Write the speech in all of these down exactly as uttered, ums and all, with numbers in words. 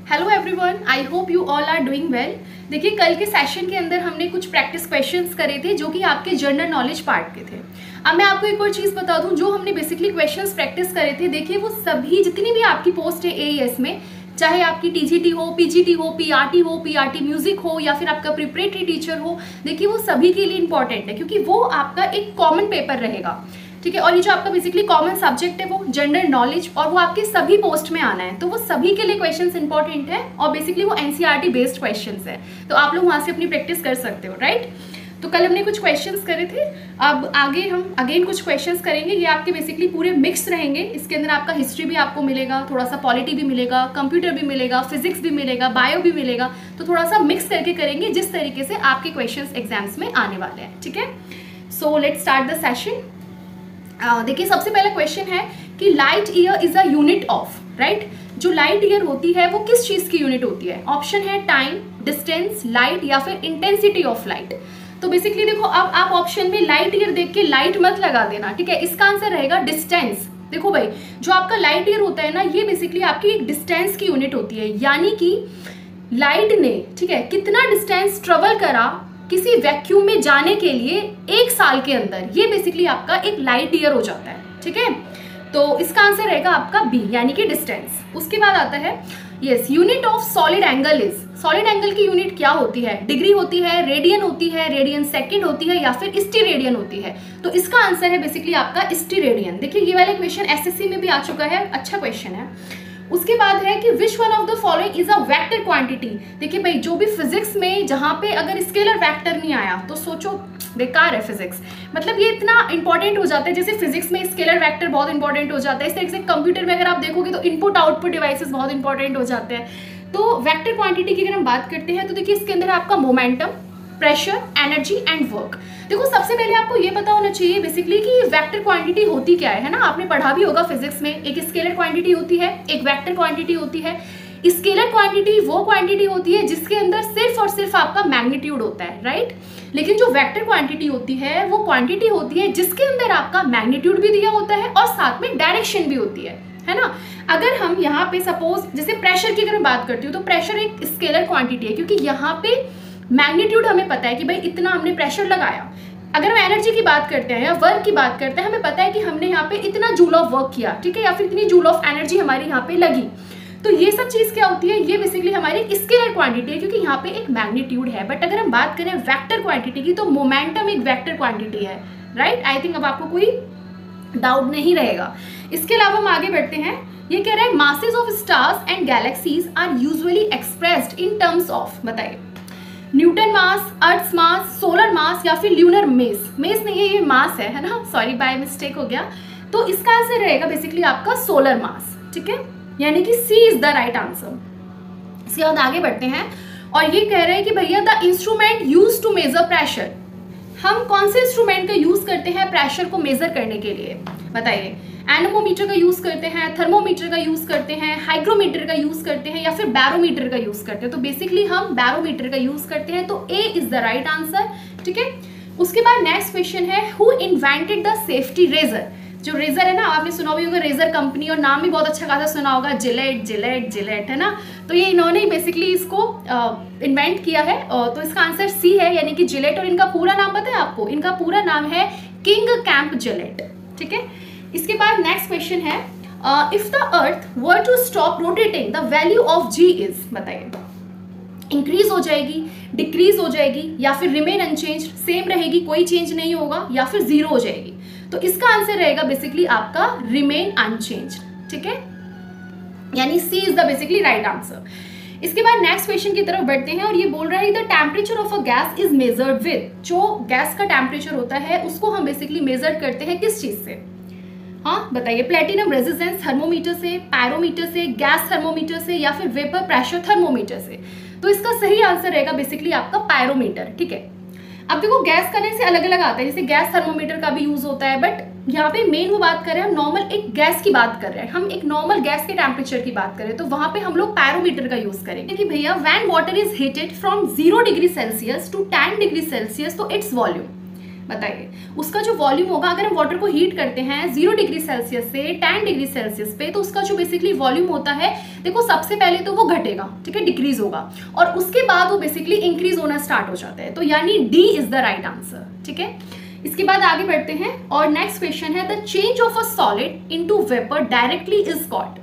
Hello everyone, I hope you all are doing well. देखिए, कल के सेशन के अंदर हमने कुछ प्रैक्टिस क्वेश्चंस करे थे जो कि आपके जनरल नॉलेज पार्ट के थे। अब मैं आपको एक और चीज़ बता दूं, जो हमने बेसिकली क्वेश्चंस प्रैक्टिस करे थे, देखिए वो सभी जितनी भी आपकी पोस्ट है एईएस में, चाहे आपकी टीजीटी हो, पीजीटी हो, पीआरटी हो, पीआरटी म्यूजिक हो या फिर आपका प्रिपरेटरी टीचर हो, देखिए वो सभी के लिए इंपॉर्टेंट है क्योंकि वो आपका एक कॉमन पेपर रहेगा। ठीक है, और ये जो आपका बेसिकली कॉमन सब्जेक्ट है वो जनरल नॉलेज, और वो आपके सभी पोस्ट में आना है, तो वो सभी के लिए क्वेश्चंस इंपॉर्टेंट है और बेसिकली वो एनसीईआरटी बेस्ड क्वेश्चंस है, तो आप लोग वहाँ से अपनी प्रैक्टिस कर सकते हो, राइट। तो कल हमने कुछ क्वेश्चंस करे थे, अब आगे हम अगेन कुछ क्वेश्चंस करेंगे। ये आपके बेसिकली पूरे मिक्स रहेंगे, इसके अंदर आपका हिस्ट्री भी आपको मिलेगा, थोड़ा सा पॉलिटी भी मिलेगा, कंप्यूटर भी मिलेगा, फिजिक्स भी मिलेगा, बायो भी मिलेगा, तो थोड़ा सा मिक्स करके करेंगे जिस तरीके से आपके क्वेश्चंस एग्जाम्स में आने वाले हैं। ठीक है, so let's start the session. देखिए, सबसे पहला क्वेश्चन है कि light year is a unit of, right. जो लाइट ईयर होती है वो किस चीज की यूनिट होती है? ऑप्शन है टाइम, डिस्टेंस, लाइट या फिर इंटेंसिटी ऑफ लाइट। तो बेसिकली देखो, अब आप ऑप्शन में लाइट ईयर देख के लाइट मत लगा देना, ठीक है। इसका आंसर रहेगा डिस्टेंस। देखो भाई, जो आपका लाइट ईयर होता है ना, ये बेसिकली आपकी एक डिस्टेंस की यूनिट होती है, यानी कि लाइट ने, ठीक है, कितना डिस्टेंस ट्रेवल करा किसी वैक्यूम में जाने के लिए एक साल के अंदर, ये बेसिकली आपका एक लाइट ईयर हो जाता है। ठीक है, तो इसका आंसर रहेगा आपका बी, यानी कि डिस्टेंस। उसके बाद आता है yes, unit of solid angle is. Solid angle की यूनिट क्या होती है? डिग्री होती है, रेडियन होती है, रेडियन सेकंड होती है या फिर स्टीरेडियन होती है? तो इसका आंसर है बेसिकली आपका स्टीरेडियन। देखिए, ये वाला क्वेश्चन एसएससी में भी आ चुका है, अच्छा क्वेश्चन है। उसके बाद है कि which one of the following is a vector quantity. देखिए भाई, जो भी फिजिक्स में जहां पे अगर स्केलर वेक्टर नहीं आया तो सोचो बेकार है फिजिक्स। मतलब ये इतना इंपॉर्टेंट हो जाता है, जैसे फिजिक्स में स्केलर वेक्टर बहुत इंपॉर्टेंट हो जाता है, इस तरीके से कंप्यूटर में अगर आप देखोगे तो इनपुट आउटपुट डिवाइसेस बहुत इंपॉर्टेंट हो जाते हैं। तो वेक्टर क्वांटिटी की अगर हम बात करते हैं तो देखिए, इसके अंदर आपका momentum, pressure, energy and work. देखो, सबसे पहले आपको ये पता होना चाहिए बेसिकली कि वेक्टर क्वांटिटी होती क्या है, है ना। आपने पढ़ा भी होगा फिजिक्स में, एक स्केलर क्वांटिटी होती है, एक वेक्टर क्वांटिटी होती है। स्केलर क्वांटिटी वो क्वांटिटी होती है जिसके अंदर सिर्फ और सिर्फ आपका मैग्नीट्यूड होता है, राइट। लेकिन जो वेक्टर क्वांटिटी होती है वो क्वांटिटी होती है जिसके अंदर आपका मैग्नीट्यूड भी दिया होता है और साथ में डायरेक्शन भी होती है, है ना। अगर हम यहाँ पे सपोज जैसे प्रेशर की अगर मैं बात करती हूँ तो प्रेशर एक स्केलर क्वांटिटी है, क्योंकि यहाँ पे मैग्नीट्यूड हमें पता है कि भाई इतना हमने प्रेशर लगाया। अगर हम एनर्जी की बात करते हैं या वर्क की बात करते हैं, हमें पता है कि हमने यहाँ पे इतना जूल ऑफ वर्क किया, ठीक है, या फिर इतनी जूल ऑफ एनर्जी हमारी यहाँ पे लगी। तो ये सब चीज क्या होती है? ये बेसिकली हमारी स्केलर क्वांटिटी है, क्योंकि यहाँ पे एक मैग्नीट्यूड है। बट अगर हम बात करें वेक्टर क्वांटिटी की, तो मोमेंटम एक वेक्टर क्वांटिटी है, राइट। आई थिंक अब आपको कोई डाउट नहीं रहेगा। इसके अलावा हम आगे बढ़ते हैं। ये कह रहा है masses of stars and galaxies are usually expressed in terms of, बताइए, newton mass, earth mass, solar mass या फिर ल्यूनर मेस। मेस नहीं है, ये मास है, है ना, सॉरी बाय मिस्टेक हो गया। तो इसका आंसर रहेगा बेसिकली आपका सोलर मास, ठीक है, यानी कि C is the right answer. इसके बाद आगे बढ़ते हैं और ये कह रहे हैं कि भैया the instrument use to measure pressure. हम कौन से इंस्ट्रूमेंट का यूज करते हैं प्रेशर को मेजर करने के लिए? बताइए, एनेमोमीटर का यूज करते हैं, थर्मोमीटर का यूज करते हैं, हाइग्रोमीटर का यूज करते हैं या फिर बैरोमीटर का यूज करते हैं? तो बेसिकली हम बैरोमीटर का यूज करते हैं, तो A is the right answer, ठीक है। उसके बाद नेक्स्ट क्वेश्चन है, who invented the safety razor. जो रेजर है ना, आपने सुना भी होगा रेजर कंपनी, और नाम भी बहुत अच्छा खासा सुना होगा, जिलेट जिलेट जिलेट, है ना। तो ये इन्होंने बेसिकली इसको इन्वेंट किया है, तो इसका आंसर सी है, यानी कि जिलेट। और इनका पूरा नाम पता है आपको? इनका पूरा नाम है किंग कैंप जिलेट, ठीक है। इसके बाद नेक्स्ट क्वेश्चन है, if the earth were to stop rotating the value of g is. बताइए, इंक्रीज हो जाएगी, डिक्रीज हो जाएगी या फिर रिमेन अनचेंज, सेम रहेगी, कोई चेंज नहीं होगा, या फिर जीरो हो जाएगी? तो इसका आंसर रहेगा बेसिकली आपका रिमेन अनचेंज, ठीक है, यानी C is the basically right answer. इसके बाद नेक्स्ट क्वेश्चन की तरफ बढ़ते हैं और ये बोल रहा है the temperature of a gas is measured with. जो गैस का टेम्परेचर होता है उसको हम बेसिकली मेजर करते हैं किस चीज से? हाँ बताइए, प्लेटिनम रेजिस्टेंस थर्मोमीटर से, पैरोमीटर से, गैस थर्मोमीटर से या फिर वेपर प्रेशर थर्मोमीटर से? तो इसका सही आंसर रहेगा बेसिकली आपका पायरोमीटर, ठीक है। अब देखो, गैस करने से अलग अलग आता है, जैसे गैस थर्मोमीटर का भी यूज होता है, बट यहाँ पे मेन वो बात कर रहे हैं हम नॉर्मल एक गैस की बात कर रहे हैं, हम एक नॉर्मल गैस के टेम्परेचर की बात करें तो वहां पे हम लोग पैरोमीटर का यूज करेंगे कि भैया when water is heated from zero degree Celsius to ten degree Celsius तो इट्स वॉल्यूम। बताइए, उसका जो वॉल्यूम होगा, अगर हम वाटर को हीट करते हैं जीरो डिग्री सेल्सियस से टेन डिग्री सेल्सियस पे, तो उसका जो बेसिकली वॉल्यूम होता है, देखो सबसे पहले तो वो घटेगा, ठीक है, डिक्रीज होगा, और उसके बाद वो बेसिकली इंक्रीज होना स्टार्ट हो जाता है। तो यानी D is the right answer, ठीक है। इसके बाद आगे बढ़ते हैं और नेक्स्ट क्वेश्चन है, the change of a solid into vapour directly is called.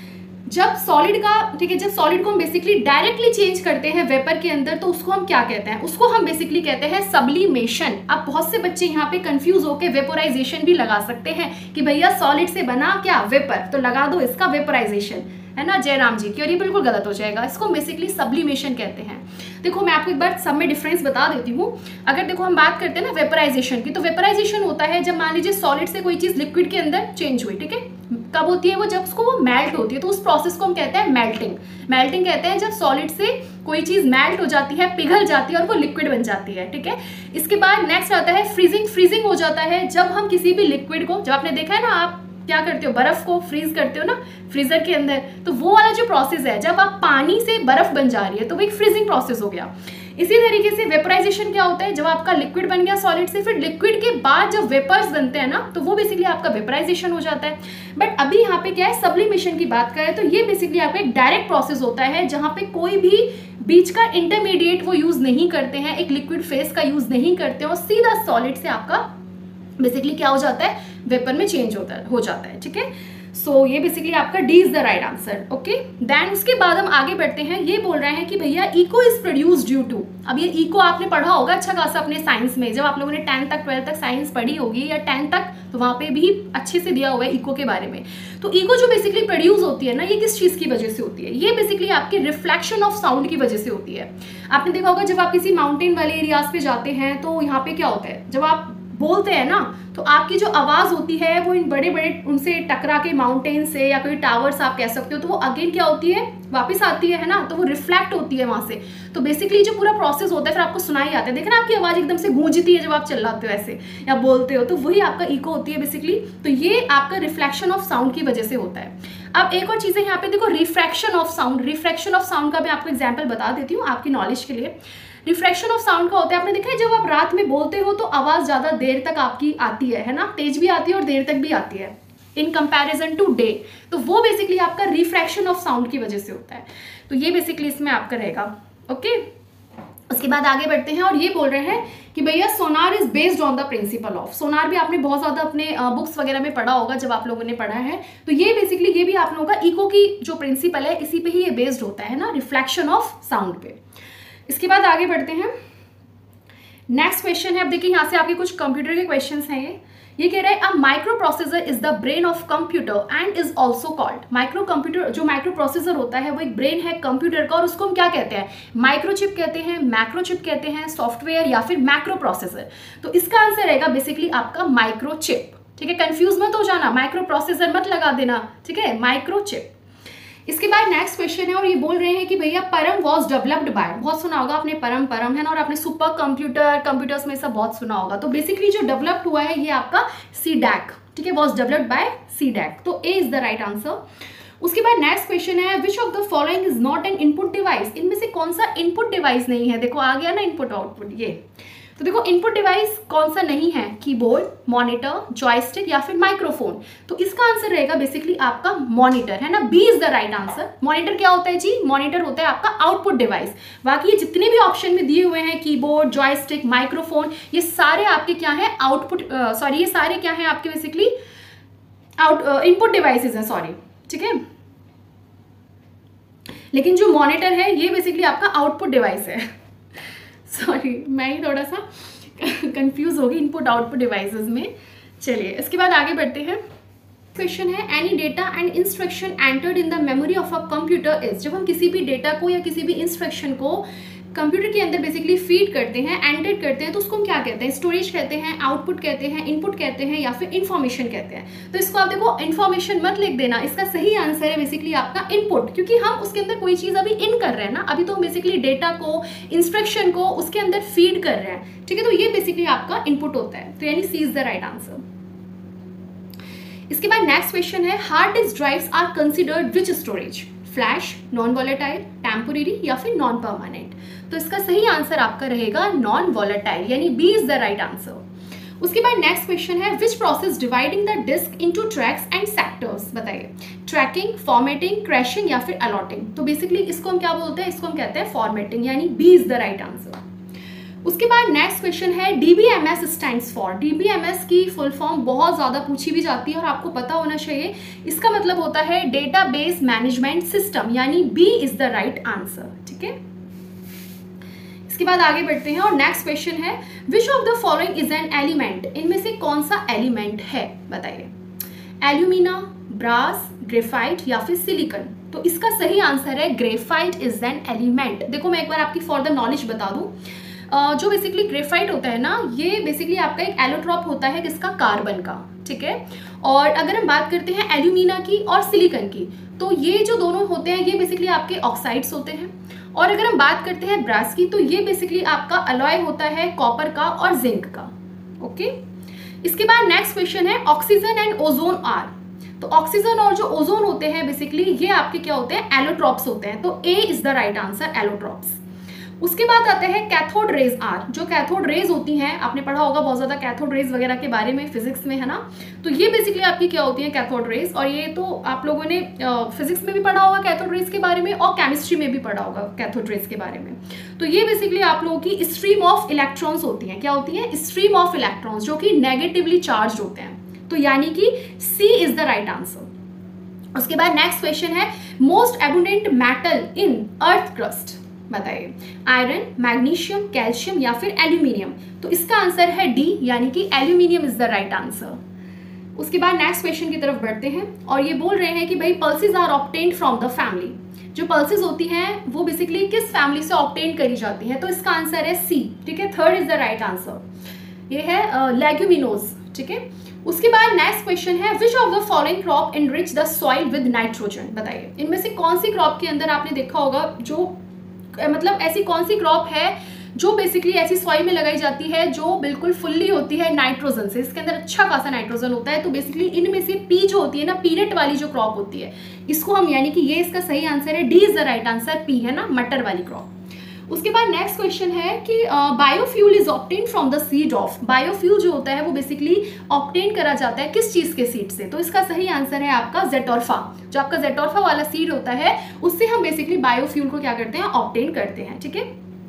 जब सॉलिड का, ठीक है, जब सॉलिड को हम बेसिकली डायरेक्टली चेंज करते हैं वेपर के अंदर, तो उसको हम क्या कहते हैं? उसको हम बेसिकली कहते हैं सब्लिमेशन। अब बहुत से बच्चे यहाँ पे कंफ्यूज होकर वेपोराइजेशन भी लगा सकते हैं कि भैया सॉलिड से बना क्या? वेपर, तो लगा दो इसका वेपोराइजेशन, है ना जयराम जी की, और ये बिल्कुल गलत हो जाएगा। इसको बेसिकली सब्लिमेशन कहते हैं। देखो मैं आपको एक बार सब में डिफरेंस बता देती हूँ। अगर देखो हम बात करते हैं ना वेपोराइजेशन की, तो वेपोराइजेशन होता है जब मान लीजिए सॉलिड से कोई चीज़ लिक्विड के अंदर चेंज हुई, ठीक है। कब होती है वो? जब उसको वो मेल्ट होती है, तो उस प्रोसेस को हम कहते हैं मेल्टिंग। मेल्टिंग कहते हैं जब सॉलिड से कोई चीज़ मेल्ट हो जाती है, पिघल जाती है और वो लिक्विड बन जाती है, ठीक है। इसके बाद नेक्स्ट आता है फ्रीजिंग। फ्रीजिंग हो जाता है जब हम किसी भी लिक्विड को, जब आपने देखा है ना, आप क्या करते हो, बर्फ को फ्रीज करते हो ना फ्रीजर के अंदर, तो वो वाला जो प्रोसेस है, जब आप पानी से बर्फ बन जा रही है, तो वो एक फ्रीजिंग प्रोसेस हो गया। इसी तरीके से वेपोराइजेशन क्या होता है? जब आपका लिक्विड बन गया सॉलिड से, फिर लिक्विड के बाद जब वेपर्स बनते हैं ना, तो वो बेसिकली आपका वेपोराइजेशन हो जाता है। बट अभी यहाँ पे क्या है, सब्लिमेशन की बात करें तो ये बेसिकली आपका एक डायरेक्ट प्रोसेस होता है, जहाँ पे कोई भी बीच का इंटरमीडिएट वो यूज नहीं करते हैं, एक लिक्विड फेस का यूज नहीं करते हैं, और सीधा सॉलिड से आपका बेसिकली क्या हो जाता है, वेपर में चेंज होता है हो जाता है, ठीक है। सो so, ये बेसिकली आपका D is the right answer, okay. Then उसके बाद हम आगे बढ़ते हैं। ये बोल रहे हैं कि भैया echo is produced due to. अब ये इको आपने पढ़ा होगा अच्छा खासा अपने साइंस में, जब आप लोगों ने टेंथ तक ट्वेल्थ तक साइंस पढ़ी होगी या टेंथ तक, तो वहाँ पे भी अच्छे से दिया हुआ है इको के बारे में। तो इको जो बेसिकली प्रोड्यूस होती है ना, ये किस चीज़ की वजह से होती है? ये बेसिकली आपके रिफ्लेक्शन ऑफ साउंड की वजह से होती है। आपने देखा होगा जब आप किसी माउंटेन वाले एरियाज पे जाते हैं, तो यहाँ पे क्या होता है, जब आप बोलते हैं ना, तो आपकी जो आवाज़ होती है वो इन बड़े बड़े उनसे टकरा के माउंटेन से या कोई टावर्स आप कह सकते हो, तो वो अगेन क्या होती है, वापस आती है है ना, तो वो रिफ्लेक्ट होती है वहाँ से। तो बेसिकली जो पूरा प्रोसेस होता है फिर आपको सुनाई आता है। देखना आपकी आवाज़ एकदम से गूंजती है जब आप चिल्लाते हो ऐसे या बोलते हो, तो वही आपका इको होती है बेसिकली। तो ये आपका रिफ्लेक्शन ऑफ साउंड की वजह से होता है। अब एक और चीज़ है यहाँ पे, देखो refraction of sound. Refraction of sound का मैं आपको एग्जाम्पल बता देती हूँ आपकी नॉलेज के लिए। रिफ्रैक्शन ऑफ साउंड का होता है, आपने देखा है जब आप रात में बोलते हो तो आवाज़ ज़्यादा देर तक आपकी आती है है ना, तेज भी आती है और देर तक भी आती है इन कंपैरिजन टू डे। तो वो बेसिकली आपका रिफ्रैक्शन ऑफ साउंड की वजह से होता है। तो ये बेसिकली इसमें आपका रहेगा, ओके। उसके बाद आगे बढ़ते हैं और ये बोल रहे हैं कि भैया sonar is based on the principle of. Sonar भी आपने बहुत ज़्यादा अपने बुक्स वगैरह में पढ़ा होगा जब आप लोगों ने पढ़ा है। तो ये बेसिकली ये भी आप लोगों का इको की जो प्रिंसिपल है इसी पे ही ये बेस्ड होता है ना, रिफ्लेक्शन ऑफ साउंड पे। इसके बाद आगे बढ़ते हैं। नेक्स्ट क्वेश्चन है, अब देखिए यहाँ से आपके कुछ कंप्यूटर के क्वेश्चंस हैं। ये ये कह रहा है a microprocessor is the brain of computer and is also called. Microcomputer, जो माइक्रो प्रोसेसर होता है वो एक ब्रेन है कंप्यूटर का, और उसको हम क्या कहते हैं? माइक्रोचिप कहते हैं, मैक्रोचिप कहते हैं, सॉफ्टवेयर या फिर मैक्रो प्रोसेसर। तो इसका आंसर रहेगा बेसिकली आपका माइक्रोचिप, ठीक है। कंफ्यूज मत हो जाना, माइक्रो प्रोसेसर मत लगा देना, ठीक है, माइक्रोचिप। इसके बाद नेक्स्ट क्वेश्चन है और ये बोल रहे हैं कि भैया परम वॉज डेवलप्ड बाय। बहुत सुना होगा आपने परम परम है ना, और आपने सुपर कंप्यूटर कंप्यूटर्स में सब बहुत सुना होगा। तो बेसिकली जो डेवलप्ड हुआ है ये आपका सी डैक, ठीक है, was developed by C DAC. तो A is the right answer. उसके बाद नेक्स्ट क्वेश्चन है which of the following is not an input device. इनमें से कौन सा इनपुट डिवाइस नहीं है? देखो आ गया ना इनपुट आउटपुट, ये तो देखो इनपुट डिवाइस कौन सा नहीं है? कीबोर्ड, मॉनिटर, जॉयस्टिक या फिर माइक्रोफोन। तो इसका आंसर रहेगा बेसिकली आपका मॉनिटर, है ना। B is the right answer. Monitor क्या होता है जी? मॉनिटर होता है आपका आउटपुट डिवाइस। बाकी ये जितने भी ऑप्शन में दिए हुए हैं, कीबोर्ड, जॉयस्टिक, माइक्रोफोन, ये सारे आपके क्या है? आउटपुट, सॉरी ये सारे क्या है आपके बेसिकली आउट इनपुट डिवाइसेज हैं, सॉरी, ठीक है। लेकिन जो मॉनिटर है ये बेसिकली आपका आउटपुट डिवाइस है। सॉरी मैं ही थोड़ा सा कंफ्यूज हो गई इनपुट आउटपुट डिवाइसेस में। चलिए इसके बाद आगे बढ़ते हैं। क्वेश्चन है any data and instruction entered in the memory of a computer is. जब हम किसी भी डेटा को या किसी भी इंस्ट्रक्शन को कंप्यूटर के अंदर बेसिकली फीड करते हैं, एंटर करते हैं, तो उसको हम क्या कहते हैं? स्टोरेज कहते हैं, आउटपुट कहते हैं, इनपुट कहते हैं या फिर इन्फॉर्मेशन कहते हैं। तो इसको आप देखो इन्फॉर्मेशन मत लिख देना, इसका सही आंसर है बेसिकली आपका इनपुट, क्योंकि हम उसके अंदर कोई चीज़ अभी इन कर रहे हैं ना, अभी तो हम बेसिकली डेटा को, इंस्ट्रक्शन को उसके अंदर फीड कर रहे हैं, ठीक है। तो ये बेसिकली आपका इनपुट होता है। तो यानी C is the right answer. इसके बाद नेक्स्ट क्वेश्चन है hard disk drives are considered which storage? Flash, non volatile, temporary या फिर नॉन परमानेंट। तो इसका सही आंसर आपका रहेगा नॉन वॉलेटाइल, यानी B is the right answer. उसके बाद नेक्स्ट क्वेश्चन है which process dividing the disk into tracks and sectors, बताइए। ट्रैकिंग, फॉर्मेटिंग, क्रैशिंग या फिर अलॉटिंग। तो बेसिकली इसको हम क्या बोलते हैं, इसको हम कहते हैं फॉर्मेटिंग, यानी B is the right answer. उसके बाद नेक्स्ट क्वेश्चन है डीबीएमएस स्टैंड्स फॉर। डीबीएमएस की फुल फॉर्म बहुत ज़्यादा पूछी भी जाती है और आपको पता होना चाहिए। इसका मतलब होता है डेटाबेस मैनेजमेंट सिस्टम, यानी B is the right answer. ठीक है, इसके बाद आगे बढ़ते हैं और नेक्स्ट क्वेश्चन है which of the following is an element. इनमें से कौन सा एलिमेंट है, बताइए। एल्यूमिना, ब्रास, ग्रेफाइट या फिर सिलिकॉन। तो इसका सही आंसर है ग्रेफाइट इज एन एलिमेंट। देखो मैं एक बार आपकी फॉर द नॉलेज बता दूं, जो बेसिकली ग्रेफाइट होता है ना, ये बेसिकली आपका एक एलोट्रॉप होता है किसका, कार्बन का। ठीक है, और अगर हम बात करते हैं एल्यूमिना की और सिलिकॉन की, तो ये जो दोनों होते हैं ये बेसिकली आपके ऑक्साइड्स होते हैं। और अगर हम बात करते हैं ब्रास की, तो ये बेसिकली आपका अलॉय होता है कॉपर का और जिंक का। ओके, इसके बाद नेक्स्ट क्वेश्चन है ऑक्सीजन एंड ओजोन आर। तो ऑक्सीजन और जो ओजोन होते हैं बेसिकली ये आपके क्या होते हैं, एलोट्रॉप्स होते हैं। तो A is the right answer, allotropes. उसके बाद आते हैं कैथोड रेज आर। जो कैथोड रेज होती हैं, आपने पढ़ा होगा बहुत ज़्यादा कैथोड रेज वगैरह के बारे में फिजिक्स में, है ना। तो ये बेसिकली आपकी क्या होती है, कैथोड रेज। और ये तो आप लोगों ने फिजिक्स में भी पढ़ा होगा कैथोड रेज के बारे में, और केमिस्ट्री में भी पढ़ा होगा कैथोड रेज के बारे में। तो ये बेसिकली आप लोगों की स्ट्रीम ऑफ इलेक्ट्रॉन्स होती हैं। क्या होती है, स्ट्रीम ऑफ इलेक्ट्रॉन्स, जो कि नेगेटिवली चार्ज होते हैं। तो यानी कि C is the right answer. उसके बाद नेक्स्ट क्वेश्चन है most abundant metal in earth crust, बताइए। आयरन, मैग्नीशियम, कैल्शियम या फिर एल्यूमिनियम। तो इसका आंसर है डी, यानी कि aluminium is the right answer. उसके बाद नेक्स्ट क्वेश्चन की तरफ बढ़ते हैं और ये बोल रहे हैं कि भाई pulses are obtained from the family. जो पल्सेस होती हैं वो बेसिकली किस फैमिली से ऑब्टेन करी जाती हैं, तो इसका आंसर है सी। ठीक है, third is the right answer, ये है लेग्यूमिनोज। ठीक है, उसके बाद नेक्स्ट क्वेश्चन है which of the following crop enrich the soil with nitrogen, बताइए। इनमें से कौन सी क्रॉप के अंदर आपने देखा होगा, जो मतलब ऐसी कौन सी क्रॉप है जो बेसिकली ऐसी सॉइल में लगाई जाती है जो बिल्कुल फुल्ली होती है नाइट्रोजन से, इसके अंदर अच्छा खासा नाइट्रोजन होता है। तो बेसिकली इनमें से पी जो होती है ना, पीनट वाली जो क्रॉप होती है, इसको हम, यानी कि ये इसका सही आंसर है, D is the right answer, pea है ना, मटर वाली क्रॉप। उसके बाद नेक्स्ट क्वेश्चन है कि biofuel is obtain from the seed of. Biofuel जो होता है वो बेसिकली ऑब्टेन करा जाता है किस चीज के सीड से, तो इसका सही आंसर है आपका जेटोरफा। जो आपका जेटोरफा वाला सीड होता है उससे हम बेसिकली बायोफ्यूल को क्या करते हैं, ऑब्टेन करते हैं। ठीक है,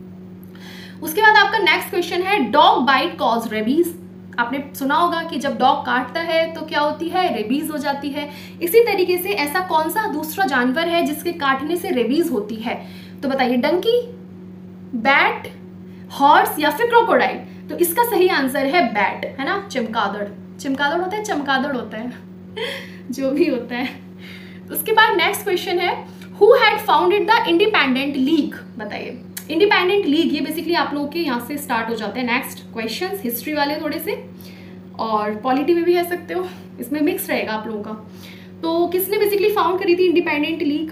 उसके बाद आपका नेक्स्ट क्वेश्चन है डॉग बाइट कॉज रेबीज। आपने सुना होगा कि जब डॉग काटता है तो क्या होती है, रेबीज हो जाती है। इसी तरीके से ऐसा कौन सा दूसरा जानवर है जिसके काटने से रेबीज होती है, तो बताइए। डंकी, बैट, हॉर्स या फिर क्रोकोडाइल। तो इसका सही आंसर है बैट, है ना, चमगादड़। चमगादड़ होता है, चमगादड़ होता है जो भी होता है। उसके बाद नेक्स्ट क्वेश्चन है who had founded the independent league, बताइए। इंडिपेंडेंट लीग ये बेसिकली आप लोगों के यहाँ से स्टार्ट हो जाते हैं नेक्स्ट क्वेश्चंस, हिस्ट्री वाले थोड़े से, और पॉलिटी में भी है सकते हो, इसमें मिक्स रहेगा आप लोगों का। तो किसने बेसिकली फाउंड करी थी इंडिपेंडेंट लीग,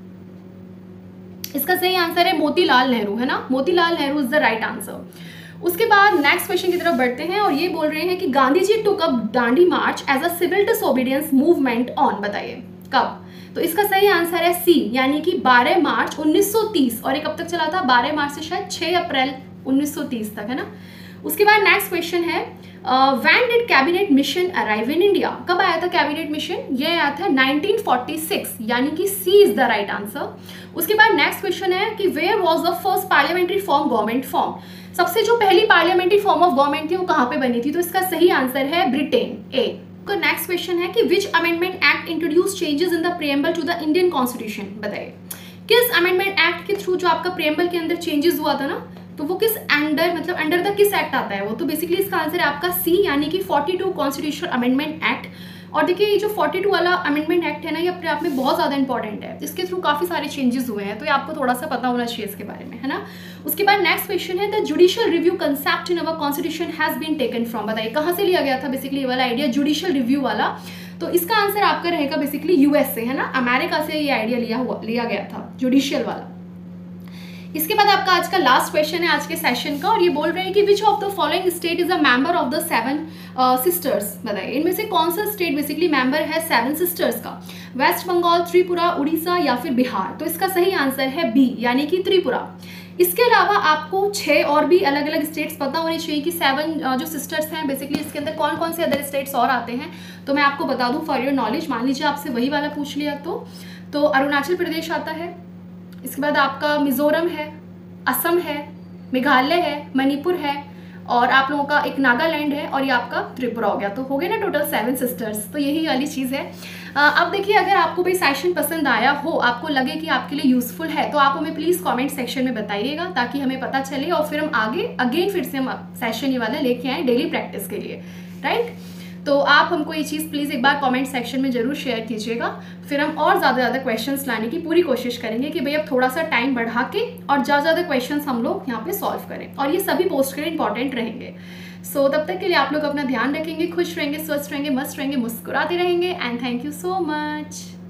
इसका सही आंसर है मोतीलाल नेहरू, है ना, Motilal Nehru is the right answer. उसके बाद नेक्स्ट क्वेश्चन की तरफ बढ़ते हैं और ये बोल रहे हैं कि Gandhi ji took up Dandi march as a civil disobedience movement on, बताइए कब। तो इसका सही आंसर है सी, यानी कि बारह मार्च उन्नीस सौ तीस, और ये कब तक चला था, बारह मार्च से शायद छह अप्रैल उन्नीस सौ तीस तक, है ना। उसके बाद नेक्स्ट क्वेश्चन है when did cabinet mission arrive in India. कब आया था कैबिनेट मिशन, ये आया था नाइनटीन फोर्टी सिक्स, यानी कि C is the right answer. उसके बाद नेक्स्ट क्वेश्चन है कि where was the first parliamentary form government form. सबसे जो पहली पार्लियामेंट्री फॉर्म ऑफ गवर्नमेंट थी वो कहाँ पे बनी थी, तो इसका सही आंसर है ब्रिटेन, ए। तो नेक्स्ट क्वेश्चन है कि which amendment act introduce changes in the preamble to the Indian constitution, बताइए। किस अमेंडमेंट एक्ट के थ्रू जो आपका प्रीएम्बल के अंदर चेंजेस हुआ था ना, तो वो किस अंडर, मतलब अंडर द किस एक्ट आता है वो, तो बेसिकली इसका आंसर है आपका सी, यानी कि forty two constitutional amendment act. और देखिए ये जो फोर्टी टू वाला अमेंडमेंट एक्ट है ना, ये अपने आप में बहुत ज़्यादा इंपॉर्टेंट है, इसके थ्रू काफ़ी सारे चेंजेस हुए हैं, तो ये आपको थोड़ा सा पता होना चाहिए इसके बारे में, है ना। उसके बाद नेक्स्ट क्वेश्चन है the judicial review concept in our constitution has been taken from, बताइए कहाँ से लिया गया था बेसिकली ये वाला आइडिया, जुडिशियल रिव्यू वाला। तो इसका आंसर आपका रहेगा बेसिकली यूएस से, है ना, अमेरिका से ये आइडिया लिया हुआ लिया गया था जुडिशियल वाला। इसके बाद आपका आज का लास्ट क्वेश्चन है आज के सेशन का, और ये बोल रहे हैं कि which of the following state is a member of the seven sisters, बताइए। इनमें से कौन सा स्टेट बेसिकली मेंबर है सेवन सिस्टर्स का, वेस्ट बंगाल, त्रिपुरा, उड़ीसा या फिर बिहार। तो इसका सही आंसर है बी, यानी कि त्रिपुरा। इसके अलावा आपको छः और भी अलग अलग स्टेट्स पता होने चाहिए कि सेवन जो सिस्टर्स हैं बेसिकली इसके अंदर कौन कौन से अदर स्टेट्स और आते हैं। तो मैं आपको बता दूं फॉर योर नॉलेज, मान लीजिए आपसे वही वाला पूछ लिया तो तो अरुणाचल प्रदेश आता है, इसके बाद आपका मिज़ोरम है, असम है, मेघालय है, मणिपुर है, और आप लोगों का एक नागालैंड है, और ये आपका त्रिपुरा हो गया। तो हो गए ना टोटल सेवन सिस्टर्स। तो यही वाली चीज़ है। अब देखिए, अगर आपको भाई सेशन पसंद आया हो, आपको लगे कि आपके लिए यूज़फुल है, तो आप हमें प्लीज़ कमेंट सेक्शन में बताइएगा ताकि हमें पता चले और फिर हम आगे अगेन फिर से हम सेशन ये वाला लेके आएँ डेली प्रैक्टिस के लिए, राइट। तो आप हमको ये चीज़ प्लीज़ एक बार कमेंट सेक्शन में ज़रूर शेयर कीजिएगा, फिर हम और ज़्यादा ज़्यादा क्वेश्चंस लाने की पूरी कोशिश करेंगे कि भाई अब थोड़ा सा टाइम बढ़ा के और ज़्यादा ज़्यादा क्वेश्चंस हम लोग यहाँ पे सॉल्व करें, और ये सभी पोस्ट करें इंपॉर्टेंट रहेंगे। सो so, तब तक के लिए आप लोग अपना ध्यान रखेंगे, खुश रहेंगे, स्वस्थ रहेंगे, मस्त रहेंगे, मुस्कुराते रहेंगे, and thank you so much.